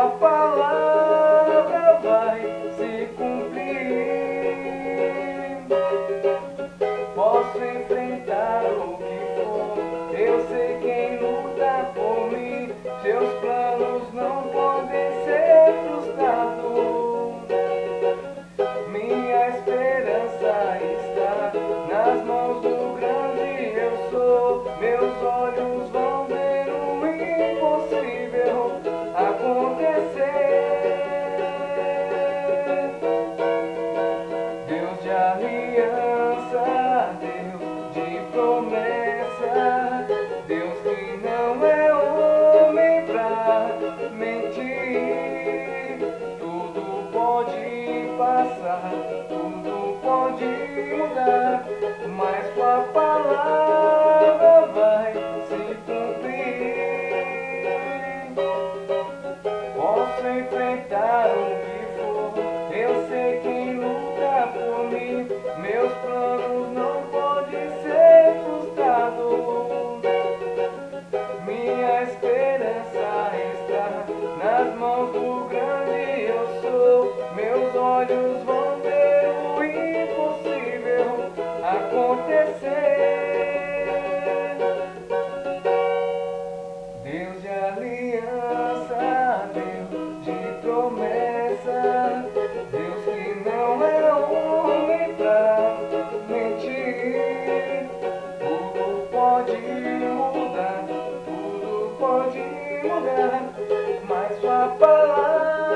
sua palavra vai se cumprir. Posso enfrentar o que for, eu sei quem luta por mim. Seus planos não podem ser frustrados. Minha esperança está nas mãos do grande eu sou. Meus olhos vão ver o impossível acontecer. Deus de aliança, Deus de promessa, Deus que não é homem pra mentir. Tudo pode passar, tudo pode mudar, mas sua palavra vai se cumprir. Posso enfrentar o que for, eu sei quem luta por mim. Meus planos não podem ser frustrados. Minha esperança está nas mãos do grande eu sou. Meus olhos vão ver o impossível acontecer. Deus de aliança, Deus de promessa, Deus que não é homem pra mentir. Tudo pode mudar, tudo pode mudar, mas sua palavra